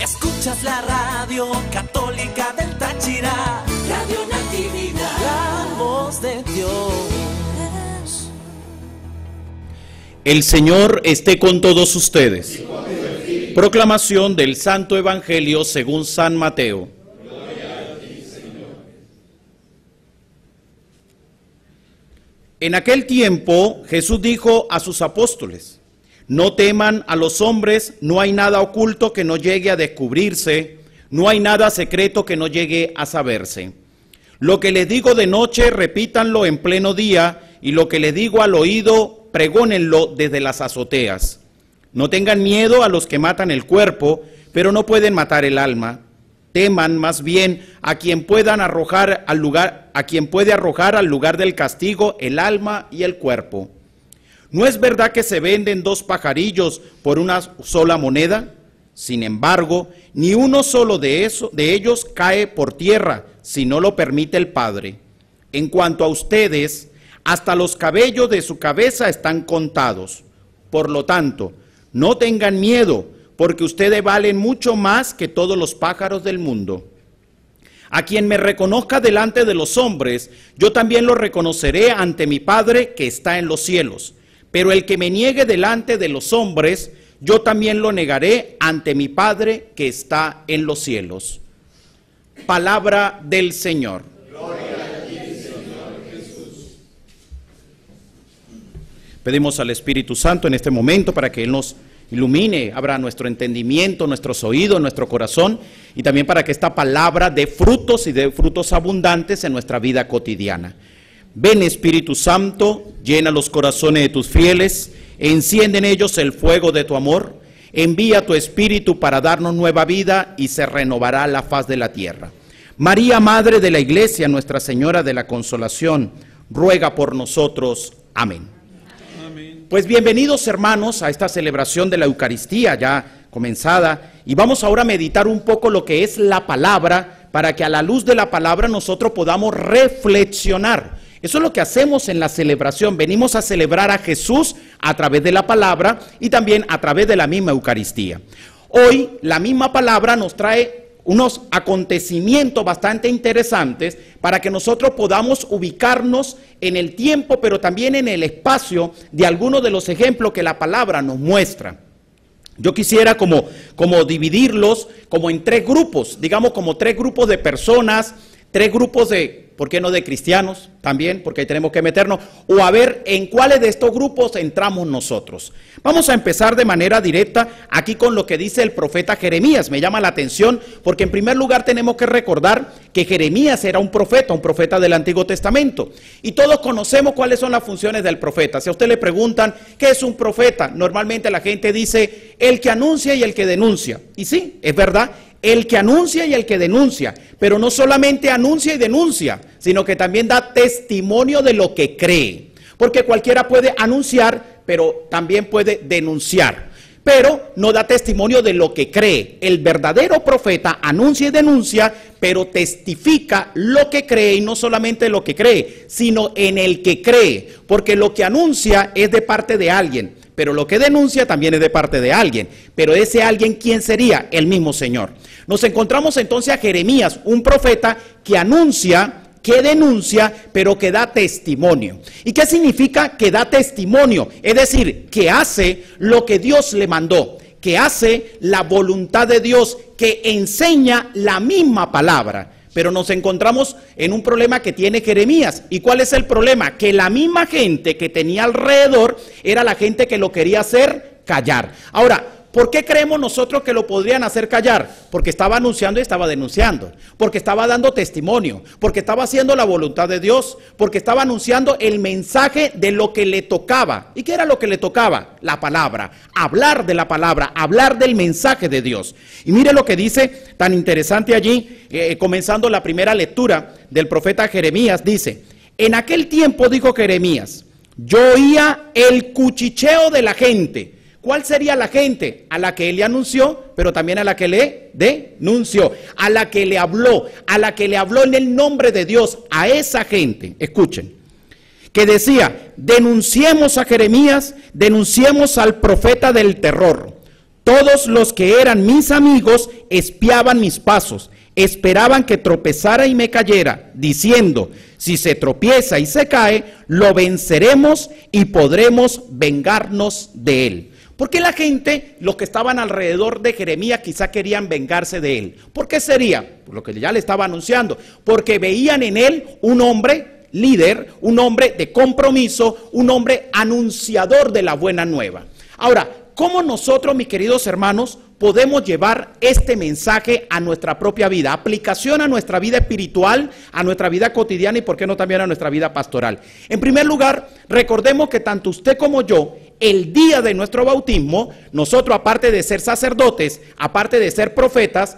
Escuchas la radio católica del Táchira, Radio Natividad, la voz de Dios. El Señor esté con todos ustedes. Proclamación del Santo Evangelio según San Mateo. Gloria a ti, Señor. En aquel tiempo Jesús dijo a sus apóstoles: no teman a los hombres, no hay nada oculto que no llegue a descubrirse, no hay nada secreto que no llegue a saberse. Lo que les digo de noche, repítanlo en pleno día, y lo que les digo al oído, pregónenlo desde las azoteas. No tengan miedo a los que matan el cuerpo, pero no pueden matar el alma. Teman más bien a quien puede arrojar al lugar del castigo el alma y el cuerpo. ¿No es verdad que se venden 2 pajarillos por una sola moneda? Sin embargo, ni uno solo de ellos cae por tierra, si no lo permite el Padre. En cuanto a ustedes, hasta los cabellos de su cabeza están contados. Por lo tanto, no tengan miedo, porque ustedes valen mucho más que todos los pájaros del mundo. A quien me reconozca delante de los hombres, yo también lo reconoceré ante mi Padre que está en los cielos. Pero el que me niegue delante de los hombres, yo también lo negaré ante mi Padre que está en los cielos. Palabra del Señor. Gloria a ti, Señor Jesús. Pedimos al Espíritu Santo en este momento para que Él nos ilumine, abra nuestro entendimiento, nuestros oídos, nuestro corazón, y también para que esta palabra dé frutos y dé frutos abundantes en nuestra vida cotidiana. Ven, Espíritu Santo, llena los corazones de tus fieles, enciende en ellos el fuego de tu amor, envía tu Espíritu para darnos nueva vida y se renovará la faz de la tierra. María, Madre de la Iglesia, Nuestra Señora de la Consolación, ruega por nosotros. Amén. Amén. Pues bienvenidos, hermanos, a esta celebración de la Eucaristía ya comenzada, y vamos ahora a meditar un poco lo que es la palabra, para que a la luz de la palabra nosotros podamos reflexionar. Eso es lo que hacemos en la celebración. Venimos a celebrar a Jesús a través de la palabra y también a través de la misma Eucaristía. Hoy la misma palabra nos trae unos acontecimientos bastante interesantes para que nosotros podamos ubicarnos en el tiempo, pero también en el espacio de algunos de los ejemplos que la palabra nos muestra. Yo quisiera como dividirlos como en 3 grupos, digamos como 3 grupos de personas, 3 grupos de, ¿por qué no de cristianos también? Porque ahí tenemos que meternos, o a ver en cuáles de estos grupos entramos nosotros. Vamos a empezar de manera directa aquí con lo que dice el profeta Jeremías. Me llama la atención porque en primer lugar tenemos que recordar que Jeremías era un profeta del Antiguo Testamento. Y todos conocemos cuáles son las funciones del profeta. Si a usted le preguntan, ¿qué es un profeta? Normalmente la gente dice, el que anuncia y el que denuncia. Y sí, es verdad. El que anuncia y el que denuncia, pero no solamente anuncia y denuncia, sino que también da testimonio de lo que cree. Porque cualquiera puede anunciar, pero también puede denunciar, pero no da testimonio de lo que cree. El verdadero profeta anuncia y denuncia, pero testifica lo que cree, y no solamente lo que cree, sino en el que cree, porque lo que anuncia es de parte de alguien, pero lo que denuncia también es de parte de alguien. Pero ese alguien, ¿quién sería? El mismo Señor. Nos encontramos entonces a Jeremías, un profeta que anuncia, que denuncia, pero que da testimonio. ¿Y qué significa que da testimonio? Es decir, que hace lo que Dios le mandó, que hace la voluntad de Dios, que enseña la misma palabra. Pero nos encontramos en un problema que tiene Jeremías. ¿Y cuál es el problema? Que la misma gente que tenía alrededor era la gente que lo quería hacer callar. Ahora, ¿por qué creemos nosotros que lo podrían hacer callar? Porque estaba anunciando y estaba denunciando, porque estaba dando testimonio, porque estaba haciendo la voluntad de Dios, porque estaba anunciando el mensaje de lo que le tocaba. ¿Y qué era lo que le tocaba? La palabra, hablar de la palabra, hablar del mensaje de Dios. Y mire lo que dice tan interesante allí, comenzando la primera lectura del profeta Jeremías, dice, en aquel tiempo, dijo Jeremías, yo oía el cuchicheo de la gente. ¿Cuál sería la gente? A la que él le anunció, pero también a la que le denunció, a la que le habló en el nombre de Dios, a esa gente. Escuchen, que decía, denunciemos a Jeremías, denunciemos al profeta del terror. Todos los que eran mis amigos espiaban mis pasos, esperaban que tropezara y me cayera, diciendo, si se tropieza y se cae, lo venceremos y podremos vengarnos de él. ¿Por qué la gente, los que estaban alrededor de Jeremías, quizá querían vengarse de él? ¿Por qué sería? Por lo que ya le estaba anunciando, porque veían en él un hombre líder, un hombre de compromiso, un hombre anunciador de la buena nueva. Ahora, ¿cómo nosotros, mis queridos hermanos, podemos llevar este mensaje a nuestra propia vida? Aplicación a nuestra vida espiritual, a nuestra vida cotidiana y por qué no también a nuestra vida pastoral. En primer lugar, recordemos que tanto usted como yo, el día de nuestro bautismo, nosotros aparte de ser sacerdotes, aparte de ser profetas,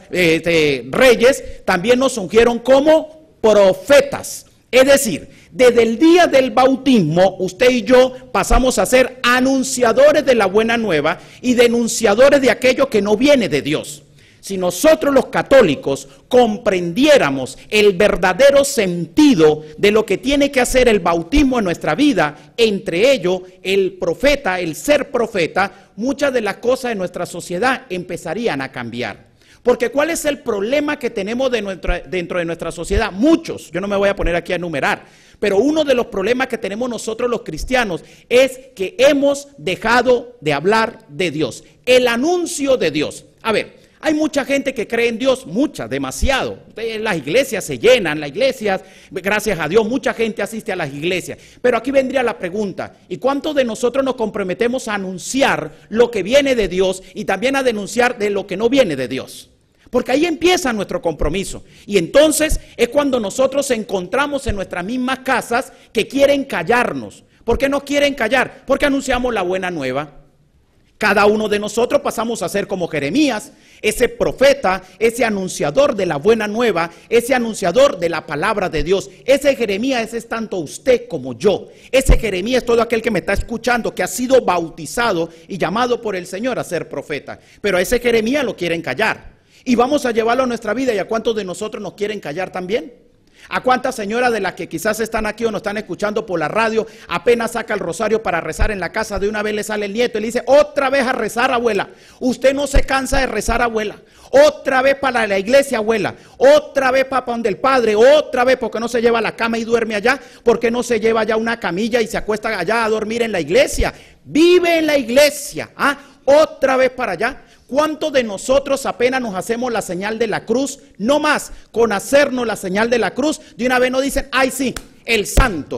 reyes, también nos ungieron como profetas. Es decir, desde el día del bautismo, usted y yo pasamos a ser anunciadores de la buena nueva y denunciadores de aquello que no viene de Dios. Si nosotros los católicos comprendiéramos el verdadero sentido de lo que tiene que hacer el bautismo en nuestra vida, entre ello el profeta, el ser profeta, muchas de las cosas de nuestra sociedad empezarían a cambiar. Porque ¿cuál es el problema que tenemos dentro de nuestra sociedad? Muchos, yo no me voy a poner aquí a enumerar, pero uno de los problemas que tenemos nosotros los cristianos es que hemos dejado de hablar de Dios, el anuncio de Dios. A ver, hay mucha gente que cree en Dios, mucha, demasiado. Las iglesias se llenan, las iglesias, gracias a Dios, mucha gente asiste a las iglesias. Pero aquí vendría la pregunta, ¿y cuántos de nosotros nos comprometemos a anunciar lo que viene de Dios y también a denunciar de lo que no viene de Dios? Porque ahí empieza nuestro compromiso. Y entonces es cuando nosotros encontramos en nuestras mismas casas que quieren callarnos. ¿Por qué no quieren callar? Porque anunciamos la buena nueva. Cada uno de nosotros pasamos a ser como Jeremías, ese profeta, ese anunciador de la buena nueva, ese anunciador de la palabra de Dios. Ese Jeremías es tanto usted como yo. Ese Jeremías es todo aquel que me está escuchando, que ha sido bautizado y llamado por el Señor a ser profeta. Pero a ese Jeremías lo quieren callar. Y vamos a llevarlo a nuestra vida. ¿Y a cuántos de nosotros nos quieren callar también? ¿A cuántas señoras de las que quizás están aquí o nos están escuchando por la radio, apenas saca el rosario para rezar en la casa, de una vez le sale el nieto y le dice, otra vez a rezar, abuela? Usted no se cansa de rezar, abuela. Otra vez para la iglesia, abuela. Otra vez para donde el padre. Otra vez, porque no se lleva a la cama y duerme allá. Porque no se lleva allá una camilla y se acuesta allá a dormir en la iglesia. Vive en la iglesia. Otra vez para allá. ¿Cuántos de nosotros apenas nos hacemos la señal de la cruz? No más, con hacernos la señal de la cruz, de una vez nos dicen, ay sí, el santo,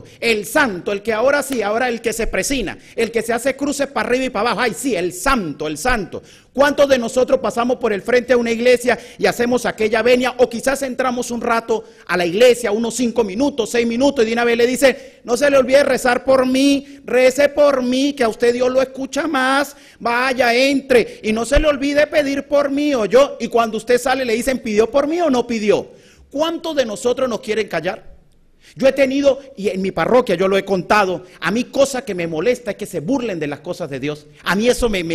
el que ahora sí, ahora el que se presina, el que se hace cruces para arriba y para abajo, ay sí, el santo, el santo. ¿Cuántos de nosotros pasamos por el frente de una iglesia y hacemos aquella venia? O quizás entramos un rato a la iglesia, unos 5 minutos, 6 minutos, y de una vez le dice, no se le olvide rezar por mí, rece por mí, que a usted Dios lo escucha más, vaya, entre, y no se le olvide pedir por mí o yo, y cuando usted sale le dicen, ¿pidió por mí o no pidió? ¿Cuántos de nosotros nos quieren callar? Yo he tenido, y en mi parroquia yo lo he contado, a mí cosa que me molesta es que se burlen de las cosas de Dios. A mí eso me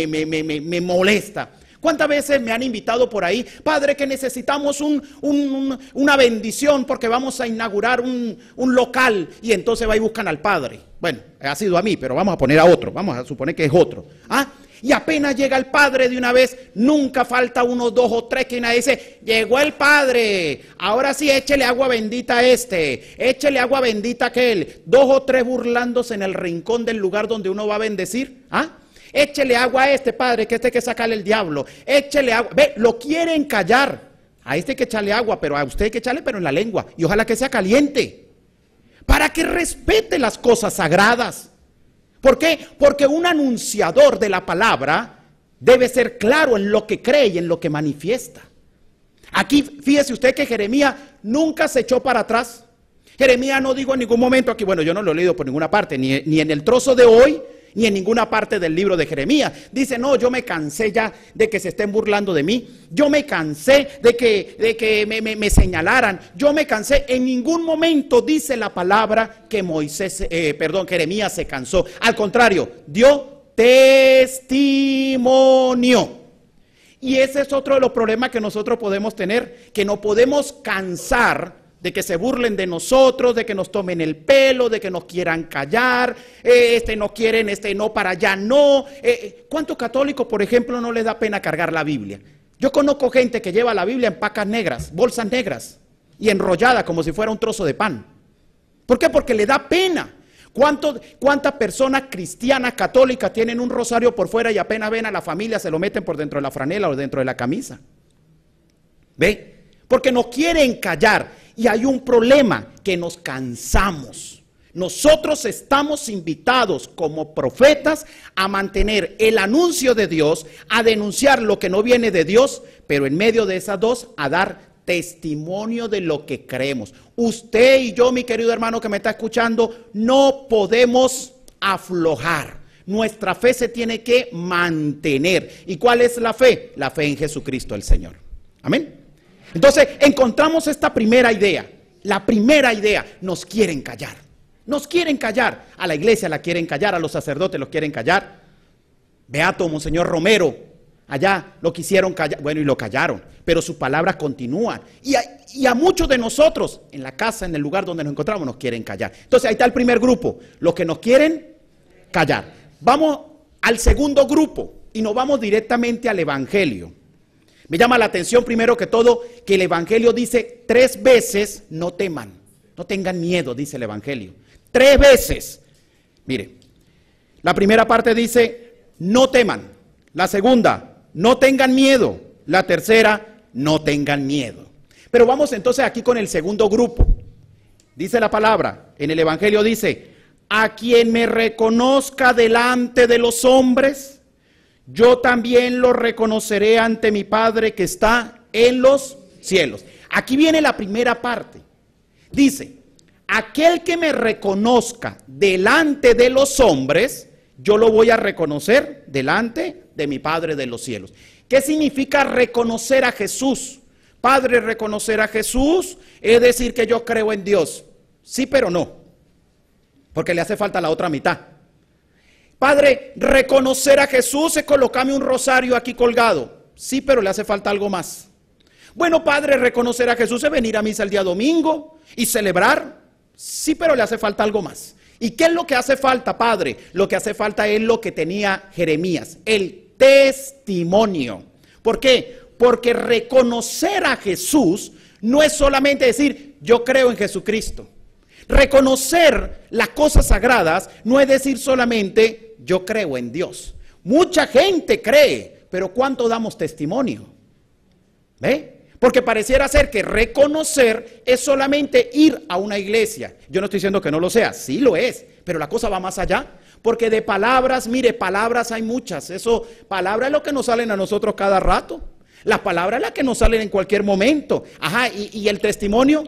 molesta. ¿Cuántas veces me han invitado por ahí? Padre, que necesitamos una bendición porque vamos a inaugurar un local, y entonces va y buscan al padre. Bueno, ha sido a mí, pero vamos a poner a otro, vamos a suponer que es otro. Y apenas llega el padre de una vez, nunca falta uno, 2 o 3 que una dice, llegó el padre, ahora sí échele agua bendita a este, échele agua bendita a aquel. 2 o 3 burlándose en el rincón del lugar donde uno va a bendecir. Échele agua a este, padre, que que sacarle el diablo. Échele agua. Ve, lo quieren callar. A este hay que echarle agua, pero a usted hay que echarle, pero en la lengua. Y ojalá que sea caliente. Para que respete las cosas sagradas. ¿Por qué? Porque un anunciador de la palabra debe ser claro en lo que cree y en lo que manifiesta. Aquí fíjese usted que Jeremías nunca se echó para atrás. Jeremías no dijo en ningún momento aquí, bueno, yo no lo he leído por ninguna parte, ni en el trozo de hoy, ni en ninguna parte del libro de Jeremías. Dice, no, yo me cansé ya de que se estén burlando de mí. Yo me cansé de que me señalaran. Yo me cansé. En ningún momento dice la palabra que Jeremías se cansó. Al contrario, dio testimonio. Y ese es otro de los problemas que nosotros podemos tener, que no podemos cansar de que se burlen de nosotros, de que nos tomen el pelo, de que nos quieran callar, no quieren, no para allá, no. ¿Cuántos católicos, por ejemplo, no les da pena cargar la Biblia? Yo conozco gente que lleva la Biblia en pacas negras, bolsas negras, y enrollada como si fuera un trozo de pan. ¿Por qué? Porque le da pena. ¿Cuántas personas cristianas, católicas, tienen un rosario por fuera y apenas ven a la familia, se lo meten por dentro de la franela o dentro de la camisa? ¿Ve? Porque nos quieren callar. Y hay un problema, que nos cansamos. Nosotros estamos invitados como profetas a mantener el anuncio de Dios, a denunciar lo que no viene de Dios, pero en medio de esas dos, a dar testimonio de lo que creemos. Usted y yo, mi querido hermano que me está escuchando, no podemos aflojar. Nuestra fe se tiene que mantener. ¿Y cuál es la fe? La fe en Jesucristo el Señor. Amén. Entonces encontramos esta primera idea. La primera idea, nos quieren callar. Nos quieren callar. A la iglesia la quieren callar, a los sacerdotes los quieren callar. Beato Monseñor Romero, allá lo quisieron callar. Bueno, y lo callaron, pero sus palabras continúan. Y a muchos de nosotros, en la casa, en el lugar donde nos encontramos, nos quieren callar. Entonces ahí está el primer grupo, los que nos quieren callar. Vamos al segundo grupo y nos vamos directamente al Evangelio. Me llama la atención primero que todo que el Evangelio dice 3 veces: no teman, no tengan miedo, dice el Evangelio. 3 veces. Mire, la primera parte dice: no teman. La segunda: no tengan miedo. La tercera: no tengan miedo. Pero vamos entonces aquí con el segundo grupo. Dice la palabra, en el Evangelio dice: a quien me reconozca delante de los hombres, yo también lo reconoceré ante mi Padre que está en los cielos. Aquí viene la primera parte. Dice: aquel que me reconozca delante de los hombres, yo lo voy a reconocer delante de mi Padre de los cielos. ¿Qué significa reconocer a Jesús? Padre, reconocer a Jesús es decir que yo creo en Dios. Sí, pero no, porque le hace falta la otra mitad. Padre, reconocer a Jesús es colocarme un rosario aquí colgado. Sí, pero le hace falta algo más. Bueno, Padre, reconocer a Jesús es venir a misa el día domingo y celebrar. Sí, pero le hace falta algo más. ¿Y qué es lo que hace falta, Padre? Lo que hace falta es lo que tenía Jeremías, el testimonio. ¿Por qué? Porque reconocer a Jesús no es solamente decir yo creo en Jesucristo. Reconocer las cosas sagradas no es decir solamente yo creo en Dios. Mucha gente cree, pero ¿cuánto damos testimonio? ¿Ve? Porque pareciera ser que reconocer es solamente ir a una iglesia. Yo no estoy diciendo que no lo sea, sí lo es, pero la cosa va más allá. Porque de palabras, mire, palabras hay muchas. Eso, palabras es lo que nos salen a nosotros cada rato. Las palabras es las que nos salen en cualquier momento. Ajá, y el testimonio,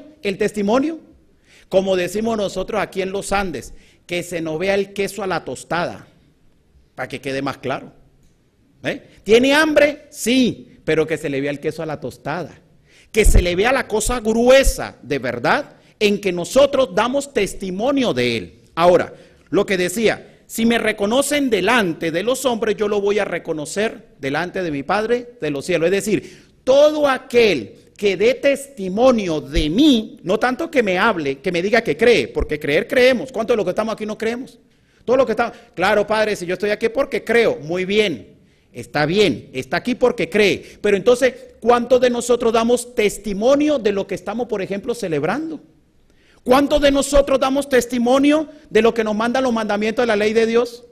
como decimos nosotros aquí en los Andes, que se nos vea el queso a la tostada, para que quede más claro. ¿Tiene hambre? Sí, pero que se le vea el queso a la tostada. Que se le vea la cosa gruesa, de verdad, en que nosotros damos testimonio de él. Ahora, lo que decía, si me reconocen delante de los hombres, yo lo voy a reconocer delante de mi Padre de los cielos. Es decir, todo aquel que dé testimonio de mí, no tanto que me hable, que me diga que cree, porque creer creemos. ¿Cuántos de los que estamos aquí no creemos? Todo lo que estamos, claro, Padre, si yo estoy aquí porque creo, muy bien, está aquí porque cree. Pero entonces, ¿cuántos de nosotros damos testimonio de lo que estamos, por ejemplo, celebrando? ¿Cuántos de nosotros damos testimonio de lo que nos mandan los mandamientos de la ley de Dios?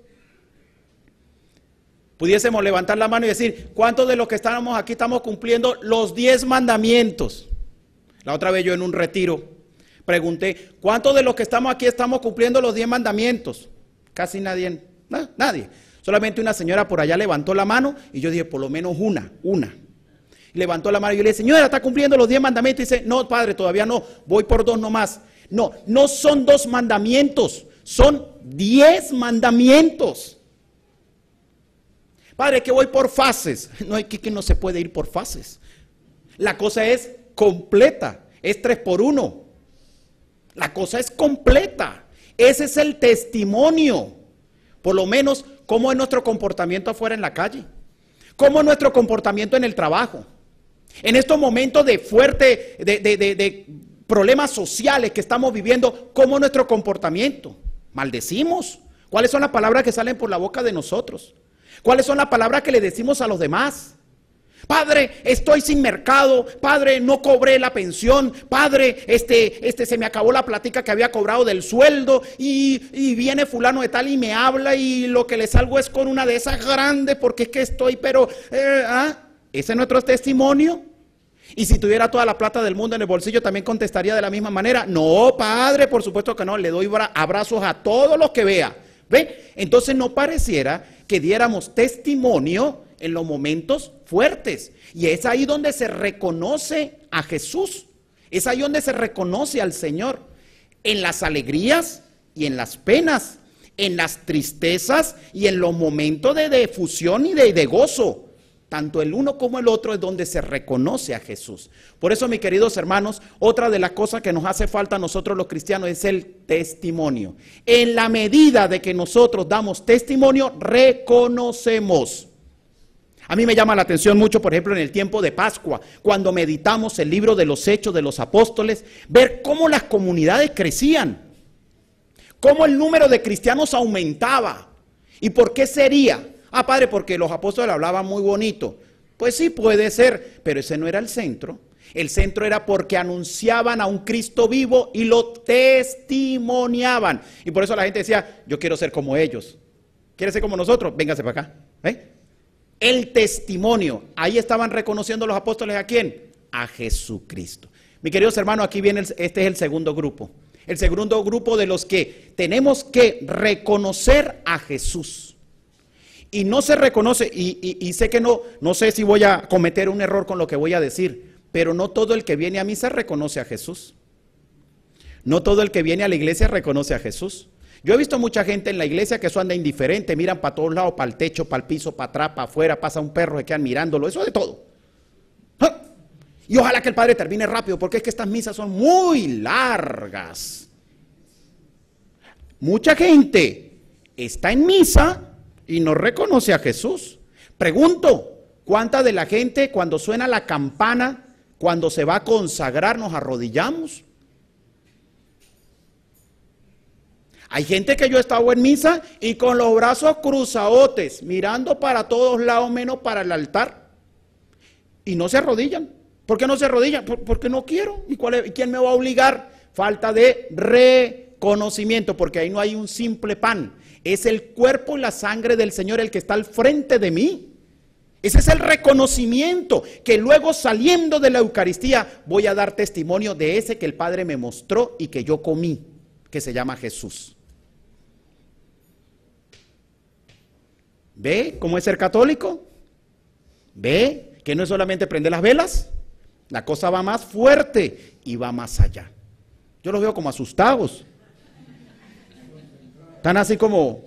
Pudiésemos levantar la mano y decir, ¿cuántos de los que estamos aquí estamos cumpliendo los 10 mandamientos? La otra vez yo en un retiro pregunté, ¿cuántos de los que estamos aquí estamos cumpliendo los 10 mandamientos? Casi nadie, nadie. Solamente una señora por allá levantó la mano y yo dije, por lo menos una. Levantó la mano y yo le dije, señora, ¿está cumpliendo los 10 mandamientos? Y dice, no, Padre, todavía no, voy por 2 nomás. No, no son 2 mandamientos, son 10 mandamientos. Padre, que voy por fases. No, es que no se puede ir por fases. La cosa es completa, es 3 por 1. La cosa es completa. Ese es el testimonio. Por lo menos, cómo es nuestro comportamiento afuera en la calle. Cómo es nuestro comportamiento en el trabajo. En estos momentos de fuerte problemas sociales que estamos viviendo, ¿cómo es nuestro comportamiento? Maldecimos. ¿Cuáles son las palabras que salen por la boca de nosotros? ¿Cuáles son las palabras que le decimos a los demás? Padre, estoy sin mercado. Padre, no cobré la pensión. Padre, se me acabó la platica que había cobrado del sueldo y viene fulano de tal y me habla y lo que le salgo es con una de esas grandes porque es que estoy, pero ¿ese es nuestro testimonio? Y si tuviera toda la plata del mundo en el bolsillo, también contestaría de la misma manera. No, padre, por supuesto que no. Le doy abrazos a todos los que vea. ¿Ve? Entonces no pareciera que diéramos testimonio en los momentos fuertes. Y es ahí donde se reconoce a Jesús. Es ahí donde se reconoce al Señor. En las alegrías y en las penas. En las tristezas y en los momentos de fusión y de gozo. Tanto el uno como el otro es donde se reconoce a Jesús. Por eso, mis queridos hermanos, otra de las cosas que nos hace falta a nosotros los cristianos es el testimonio. En la medida de que nosotros damos testimonio, reconocemos. A mí me llama la atención mucho, por ejemplo, en el tiempo de Pascua, cuando meditamos el libro de los Hechos de los Apóstoles, ver cómo las comunidades crecían, cómo el número de cristianos aumentaba. ¿Y por qué sería? Padre, porque los apóstoles hablaban muy bonito. Pues sí, puede ser, pero ese no era el centro. El centro era porque anunciaban a un Cristo vivo y lo testimoniaban. Y por eso la gente decía, yo quiero ser como ellos. ¿Quiere ser como nosotros? Véngase para acá. El testimonio. Ahí estaban reconociendo los apóstoles ¿a quién? A Jesucristo. Mis queridos hermanos, aquí viene, este es el segundo grupo. El segundo grupo de los que tenemos que reconocer a Jesús. Y no se reconoce, y sé que no sé si voy a cometer un error con lo que voy a decir, pero no todo el que viene a misa reconoce a Jesús. No todo el que viene a la iglesia reconoce a Jesús. Yo he visto mucha gente en la iglesia que eso anda indiferente, miran para todos lados, para el techo, para el piso, para atrás, para afuera, pasa un perro, se quedan mirándolo, eso de todo. Y ojalá que el padre termine rápido, porque es que estas misas son muy largas. Mucha gente está en misa y no reconoce a Jesús. Pregunto, ¿cuánta de la gente cuando suena la campana, cuando se va a consagrar, nos arrodillamos? Hay gente que yo he estado en misa y con los brazos cruzadotes, mirando para todos lados menos para el altar. Y no se arrodillan. ¿Por qué no se arrodillan? Porque no quiero. ¿Y quién me va a obligar? Falta de reconocimiento, porque ahí no hay un simple pan. Es el cuerpo y la sangre del Señor el que está al frente de mí. Ese es el reconocimiento, que luego saliendo de la Eucaristía voy a dar testimonio de ese que el Padre me mostró y que yo comí, que se llama Jesús. ¿Ve cómo es ser católico? ¿Ve que no es solamente prender las velas? La cosa va más fuerte y va más allá. Yo los veo como asustados. Están así como,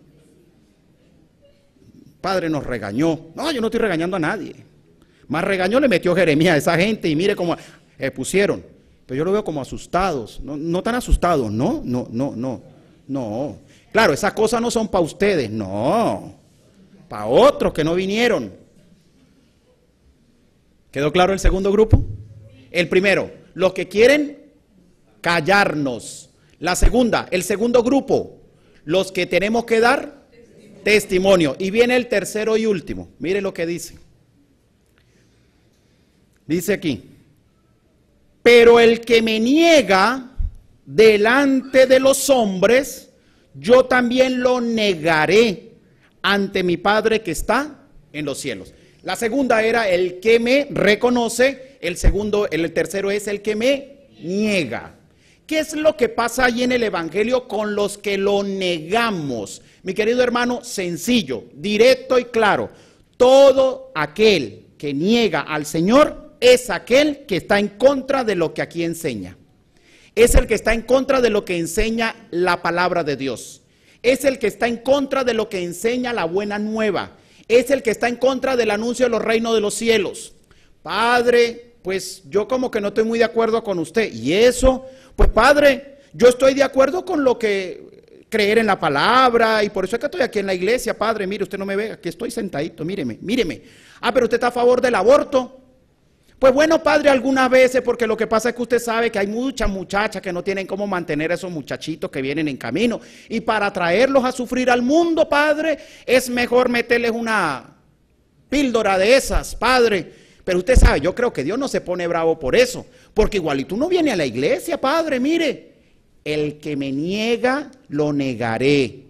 Padre nos regañó. No, yo no estoy regañando a nadie. Más regañó le metió Jeremías a esa gente y mire cómo pusieron. Pero yo lo veo como asustados. No tan asustados, no. Claro, esas cosas no son para ustedes, no. Para otros que no vinieron. ¿Quedó claro el segundo grupo? El primero, los que quieren callarnos. La segunda, el segundo grupo, los que tenemos que dar testimonio. Y viene el tercero y último. Mire lo que dice. Dice aquí, pero el que me niega delante de los hombres, yo también lo negaré ante mi Padre que está en los cielos. La segunda era el que me reconoce, el tercero es el que me niega. ¿Qué es lo que pasa ahí en el Evangelio con los que lo negamos? Mi querido hermano, sencillo, directo y claro. Todo aquel que niega al Señor es aquel que está en contra de lo que aquí enseña. Es el que está en contra de lo que enseña la palabra de Dios. Es el que está en contra de lo que enseña la buena nueva. Es el que está en contra del anuncio de los reinos de los cielos. Padre, pues yo como que no estoy muy de acuerdo con usted. ¿Y eso? Pues padre, yo estoy de acuerdo con lo que creer en la palabra y por eso es que estoy aquí en la iglesia. Padre, mire, usted no me ve, aquí estoy sentadito, míreme. Pero usted está a favor del aborto. Pues bueno, padre, algunas veces, porque lo que pasa es que usted sabe que hay muchas muchachas que no tienen cómo mantener a esos muchachitos que vienen en camino. Y para traerlos a sufrir al mundo, padre, es mejor meterles una píldora de esas, padre. Pero usted sabe, yo creo que Dios no se pone bravo por eso. Porque igualito uno viene a la iglesia, padre, mire. El que me niega, lo negaré.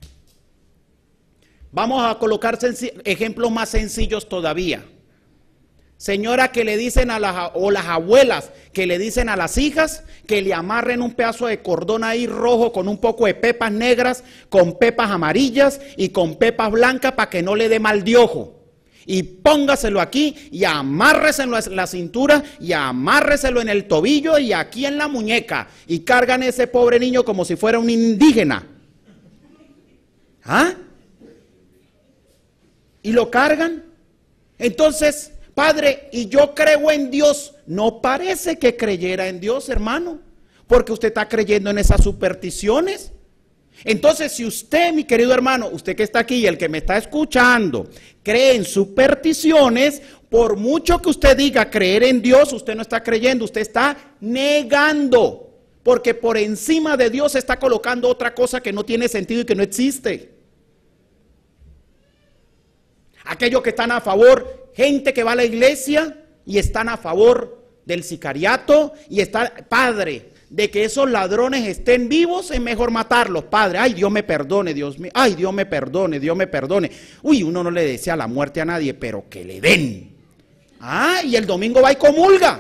Vamos a colocar ejemplos más sencillos todavía. Señora que le dicen a las abuelas que le dicen a las hijas que le amarren un pedazo de cordón ahí rojo con un poco de pepas negras, con pepas amarillas y con pepas blancas para que no le dé mal de ojo. Y póngaselo aquí y amárreselo en la cintura y amárreselo en el tobillo y aquí en la muñeca. Y cargan a ese pobre niño como si fuera un indígena. ¿Ah? Y lo cargan. Entonces, padre, y yo creo en Dios. No parece que creyera en Dios, hermano, porque usted está creyendo en esas supersticiones. Entonces, si usted, mi querido hermano, usted que está aquí y el que me está escuchando, cree en supersticiones, por mucho que usted diga creer en Dios, usted no está creyendo, usted está negando, porque por encima de Dios está colocando otra cosa que no tiene sentido y que no existe. Aquellos que están a favor, gente que va a la iglesia y están a favor del sicariato y está, padre, de que esos ladrones estén vivos, es mejor matarlos, padre. Ay, Dios me perdone, Dios mío. Ay, Dios me perdone, Dios me perdone. Uy, uno no le desea la muerte a nadie, pero que le den. Ah, y el domingo va y comulga.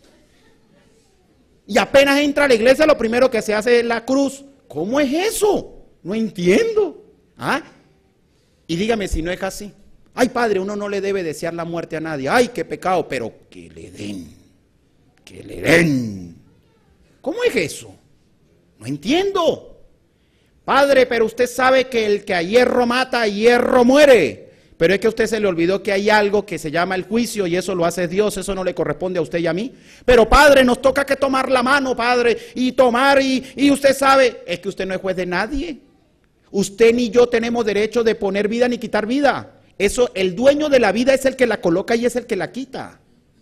Y apenas entra a la iglesia, lo primero que se hace es la cruz. ¿Cómo es eso? No entiendo. Ah, y dígame si no es así. Ay, padre, uno no le debe desear la muerte a nadie. Ay, qué pecado, pero que le den. Que le den. ¿Cómo es eso? No entiendo. Padre, pero usted sabe que el que a hierro mata, a hierro muere. Pero es que a usted se le olvidó que hay algo que se llama el juicio y eso lo hace Dios, eso no le corresponde a usted y a mí. Pero padre, nos toca que tomar la mano, padre, y tomar y usted sabe, es que usted no es juez de nadie. Usted ni yo tenemos derecho de poner vida ni quitar vida. Eso, el dueño de la vida es el que la coloca y es el que la quita.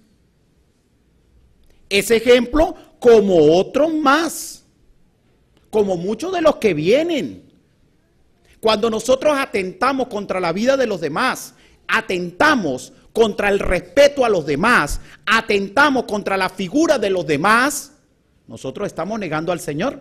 Ese ejemplo, como otros más, como muchos de los que vienen. Cuando nosotros atentamos contra la vida de los demás, atentamos contra el respeto a los demás, atentamos contra la figura de los demás, nosotros estamos negando al Señor.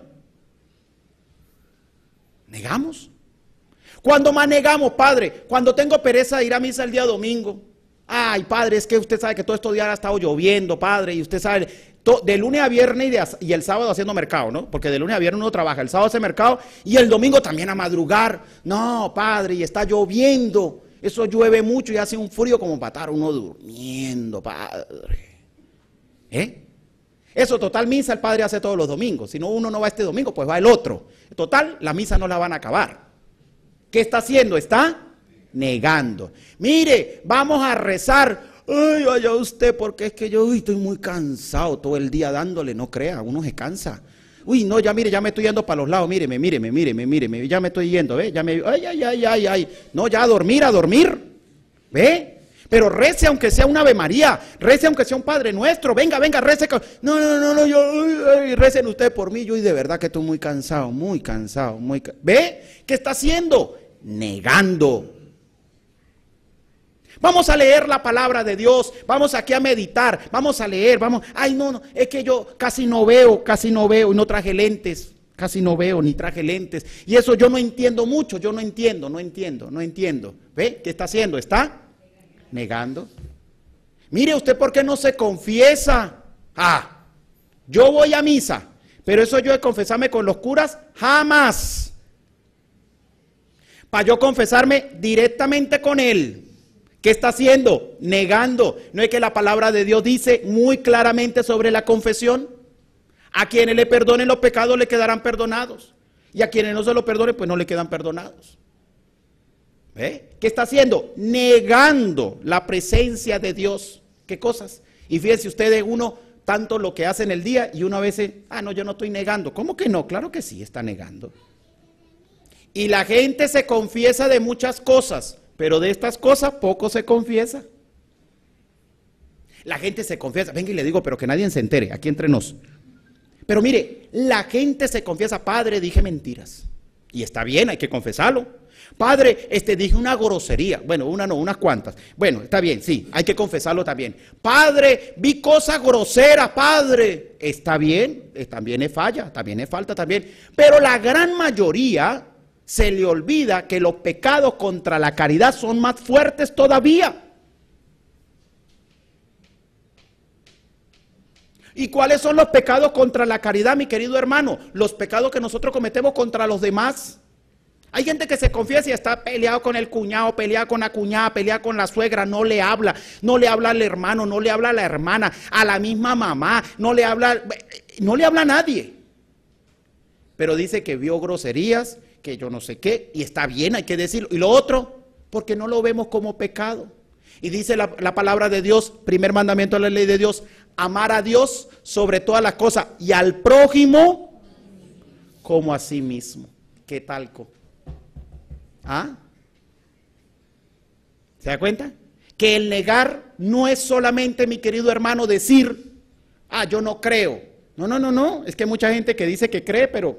Negamos. Cuando más negamos, padre, cuando tengo pereza de ir a misa el día domingo. Ay, padre, es que usted sabe que todos estos días ha estado lloviendo, padre, y usted sabe, de lunes a viernes y el sábado haciendo mercado, ¿no? Porque de lunes a viernes uno trabaja, el sábado hace mercado y el domingo también a madrugar. No, padre, y está lloviendo, eso llueve mucho y hace un frío como para estar uno durmiendo, padre. Eso, total, misa el padre hace todos los domingos. Si no, uno no va este domingo, pues va el otro. Total, la misa no la van a acabar. ¿Qué está haciendo? Está negando. Mire, vamos a rezar. Ay, vaya usted, porque es que yo estoy muy cansado todo el día dándole. No crea, uno se cansa. Uy, no, ya mire, ya me estoy yendo para los lados. Míreme, ya me estoy yendo, ¿ve? Ay. No, ya a dormir. ¿Ve? Pero rece aunque sea un Ave María, rece aunque sea un Padre Nuestro. Venga, rece. No, yo, recen ustedes por mí. Yo de verdad que estoy muy cansado. ¿Ve? ¿Qué está haciendo? Negando. Vamos a leer la palabra de Dios, vamos aquí a meditar, vamos a leer, ay no, es que yo casi no veo, y no traje lentes, casi no veo, ni traje lentes, y eso yo no entiendo mucho, no entiendo, ¿ve? ¿Qué está haciendo? Está negando. Mire usted, ¿por qué no se confiesa? Yo voy a misa, pero eso yo de confesarme con los curas, jamás. Para yo confesarme directamente con él. ¿Qué está haciendo? Negando. ¿No es que la palabra de Dios dice muy claramente sobre la confesión? A quienes le perdonen los pecados le quedarán perdonados. Y a quienes no se lo perdonen, pues no le quedan perdonados. ¿Ve? ¿Qué está haciendo? Negando la presencia de Dios. ¿Qué cosas? Y fíjense ustedes, uno tanto lo que hace en el día y uno a veces, no, yo no estoy negando. ¿Cómo que no? Claro que sí, está negando. Y la gente se confiesa de muchas cosas, pero de estas cosas poco se confiesa. La gente se confiesa, venga y le digo, pero que nadie se entere, aquí entre nos. Pero mire, la gente se confiesa, padre, dije mentiras. Y está bien, hay que confesarlo. Padre, dije una grosería. Bueno, una no, unas cuantas. Bueno, está bien, sí, hay que confesarlo también. Padre, vi cosas groseras, padre. Está bien, también es falla, también es falta también. Pero la gran mayoría se le olvida que los pecados contra la caridad son más fuertes todavía. ¿Y cuáles son los pecados contra la caridad, mi querido hermano? Los pecados que nosotros cometemos contra los demás. Hay gente que se confiesa y está peleado con el cuñado, pelea con la cuñada, pelea con la suegra, no le habla al hermano, no le habla a la hermana, a la misma mamá, no le habla a nadie. Pero dice que vio groserías, que yo no sé qué, y está bien, hay que decirlo. Y lo otro, porque no lo vemos como pecado. Y dice la palabra de Dios, primer mandamiento de la ley de Dios, amar a Dios sobre todas las cosas y al prójimo como a sí mismo. ¿Qué talco? ¿Ah? ¿Se da cuenta? Que el negar no es solamente, mi querido hermano, decir, yo no creo. No, es que hay mucha gente que dice que cree, pero,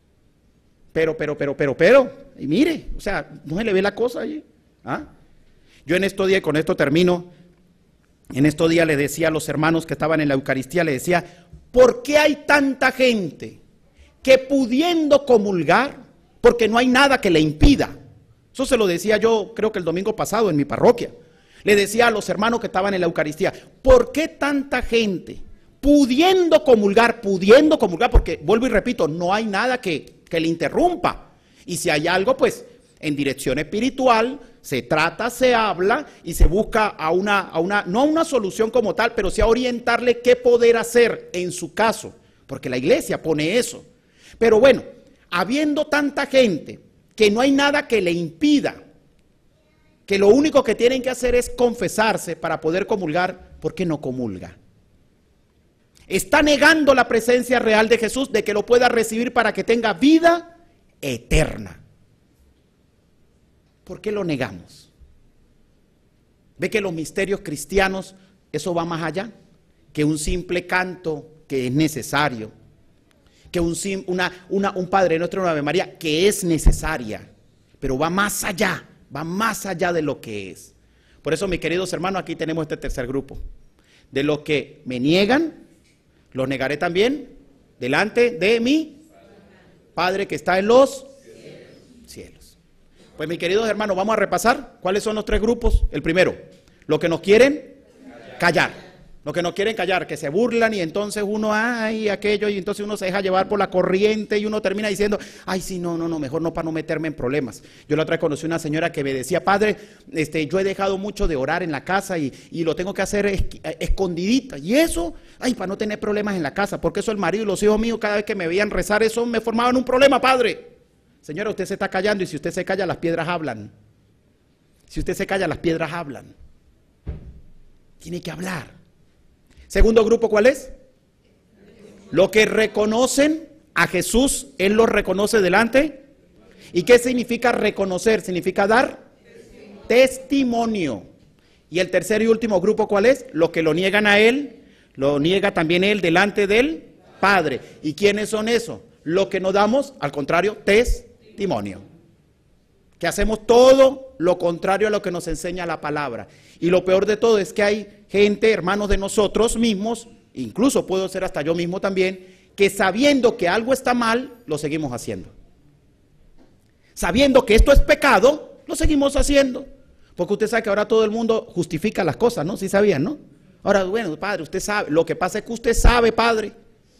y mire, o sea, no se le ve la cosa allí. ¿Ah? Yo en estos días, con esto termino, en estos días le decía a los hermanos que estaban en la Eucaristía, le decía, ¿por qué hay tanta gente que pudiendo comulgar, porque no hay nada que le impida? Eso se lo decía yo, creo que el domingo pasado en mi parroquia. Le decía a los hermanos que estaban en la Eucaristía, ¿por qué tanta gente pudiendo comulgar, porque vuelvo y repito, no hay nada que le interrumpa? Y si hay algo, pues en dirección espiritual se trata, se habla y se busca no a una solución como tal, pero sí a orientarle qué poder hacer en su caso, porque la iglesia pone eso. Pero bueno, habiendo tanta gente que no hay nada que le impida, que lo único que tienen que hacer es confesarse para poder comulgar, ¿por qué no comulga? Está negando la presencia real de Jesús, de que lo pueda recibir para que tenga vida eterna. ¿Por qué lo negamos? ¿Ve que los misterios cristianos, eso va más allá? Que un simple canto que es necesario, que un Padre Nuestro, una Ave María que es necesaria, pero va más allá de lo que es. Por eso, mis queridos hermanos, aquí tenemos este tercer grupo. De los que me niegan, los negaré también delante de mi Padre que está en los cielos. Pues, mis queridos hermanos, vamos a repasar cuáles son los tres grupos. El primero, los que nos quieren callar. Los que no quieren callar, que se burlan y entonces uno, aquello, y entonces uno se deja llevar por la corriente y uno termina diciendo, sí, no, mejor no, para no meterme en problemas. Yo la otra vez conocí una señora que me decía, padre, yo he dejado mucho de orar en la casa y lo tengo que hacer escondidita. Y eso, para no tener problemas en la casa, porque eso el marido y los hijos míos cada vez que me veían rezar, eso me formaban un problema, padre. Señora, usted se está callando y si usted se calla, las piedras hablan. Si usted se calla, las piedras hablan. Tiene que hablar. Segundo grupo, ¿cuál es? Los que reconocen a Jesús, Él los reconoce delante. ¿Y qué significa reconocer? Significa dar testimonio. Y el tercer y último grupo, ¿cuál es? Los que lo niegan a Él, lo niega también Él delante del Padre. ¿Y quiénes son esos? Los que no damos, al contrario, testimonio. Que hacemos todo lo contrario a lo que nos enseña la palabra. Y lo peor de todo es que hay gente, hermanos de nosotros mismos, incluso puedo ser hasta yo mismo también, que sabiendo que algo está mal, lo seguimos haciendo. Sabiendo que esto es pecado, lo seguimos haciendo. Porque usted sabe que ahora todo el mundo justifica las cosas, ¿no? ¿Sí sabían, no? Ahora, bueno, padre, usted sabe. Lo que pasa es que usted sabe, padre.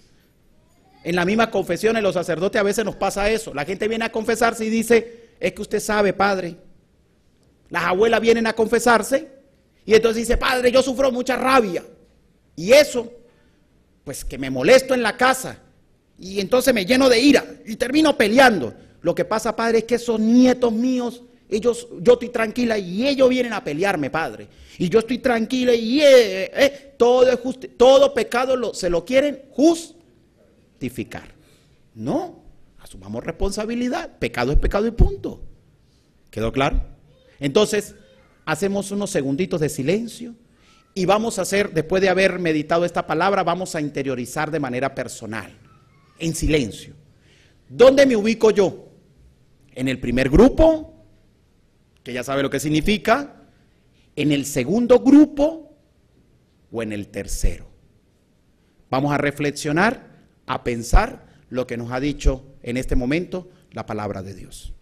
En la misma confesión, en los sacerdotes a veces nos pasa eso. La gente viene a confesarse y dice, es que usted sabe, padre. Las abuelas vienen a confesarse y entonces dice, padre, yo sufro mucha rabia. Y eso, pues que me molesto en la casa y entonces me lleno de ira y termino peleando. Lo que pasa, padre, es que esos nietos míos, yo estoy tranquila y ellos vienen a pelearme, padre. Y yo estoy tranquila y todo pecado se lo quieren justificar. No, asumamos responsabilidad. Pecado es pecado y punto. ¿Quedó claro? Entonces, hacemos unos segunditos de silencio Y vamos a hacer, después de haber meditado esta palabra, vamos a interiorizar de manera personal, en silencio. ¿Dónde me ubico yo? ¿En el primer grupo, que ya sabe lo que significa? ¿En el segundo grupo o en el tercero? Vamos a reflexionar, a pensar lo que nos ha dicho en este momento la palabra de Dios.